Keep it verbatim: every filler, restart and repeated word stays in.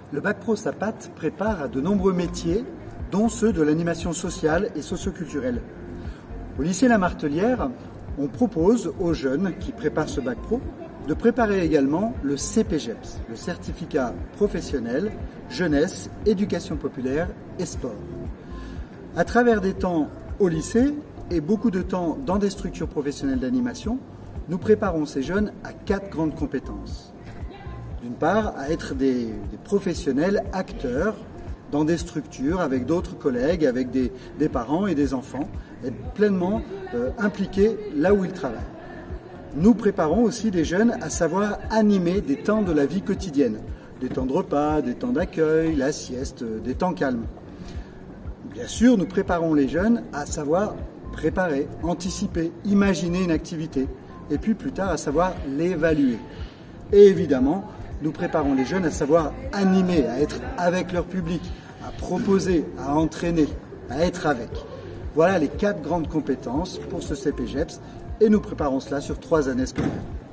Le Bac Pro SAPAT prépare à de nombreux métiers, dont ceux de l'animation sociale et socioculturelle. Au lycée La Martellière, on propose aux jeunes qui préparent ce Bac Pro de préparer également le C P G E P S, le certificat professionnel, jeunesse, éducation populaire et sport. À travers des temps au lycée et beaucoup de temps dans des structures professionnelles d'animation, nous préparons ces jeunes à quatre grandes compétences. D'une part, à être des, des professionnels acteurs dans des structures avec d'autres collègues, avec des, des parents et des enfants, être pleinement euh, impliqués là où ils travaillent. Nous préparons aussi les jeunes à savoir animer des temps de la vie quotidienne, des temps de repas, des temps d'accueil, la sieste, des temps calmes. Bien sûr, nous préparons les jeunes à savoir préparer, anticiper, imaginer une activité, et puis plus tard à savoir l'évaluer. Et évidemment, nous préparons les jeunes à savoir animer, à être avec leur public, à proposer, à entraîner, à être avec. Voilà les quatre grandes compétences pour ce C P G E P S et nous préparons cela sur trois années scolaires.